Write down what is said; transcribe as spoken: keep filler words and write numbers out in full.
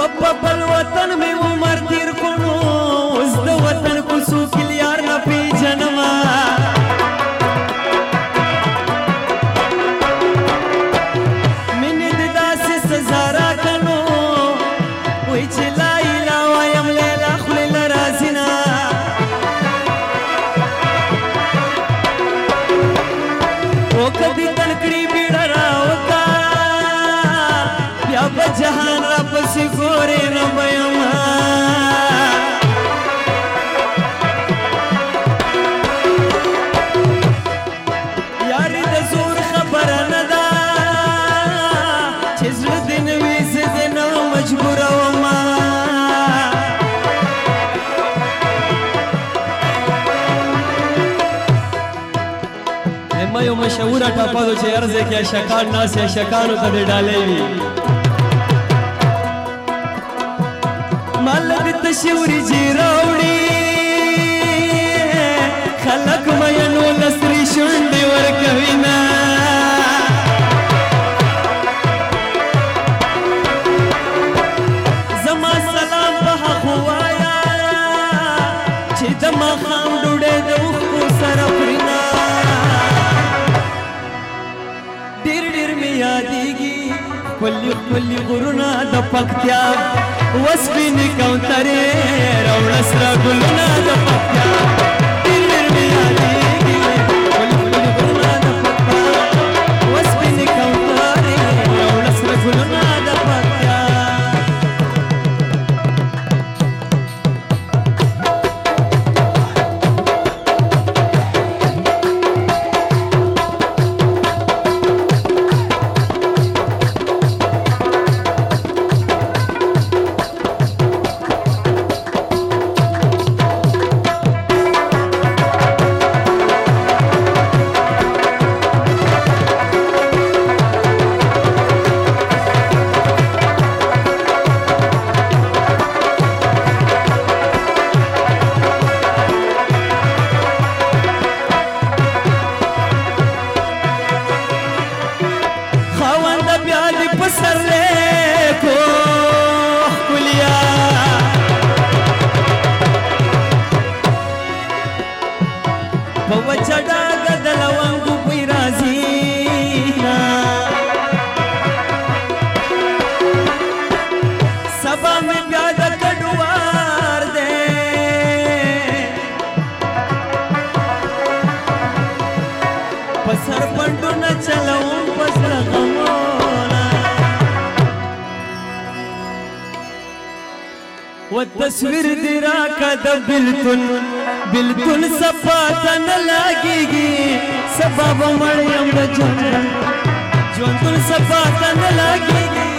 په بل وطن مې عمر تیر کړو اوس د وطن کوڅو کې یار نه پیژنما مینې د داسې سزا راکړو وایي چې لا اله وایم لیلا خولې له راځي نه او کدی تنکړي بیړه راوکا بیا په جهان را پسې ګورې نه بیم یاري د زور خبره نه ده چې زړه دې نه وي زه دې نه مجبورومه ما یو مشهوره ټاپه ده چې هر ځای کې اشکان ناست اشکانو ته دې ډالۍ وي مال دې تشې وریجې راوړي خلک مینو له سرې شونډې ورکوي نه زما سلام په هغو وایه چې د ماښام ډوډۍ د اوښکو سره خوري نه ډېر ډېر مې یادېږي خپلې خپلې غرونه د پکتیا وسپینې کوترې راوړه سره ګلونه د پکتیا ډېر ډېر مې یادېږي خپلې خپلې غرونه د پکتیا وسپینې کوترې راوړه سره ګلونه د پکتیا تصویر دی راکا د بلتون بلتون سپا ته نه لګېږي سبا به مړ یم د ژوندون ژوندون سپا ته نه لګېږي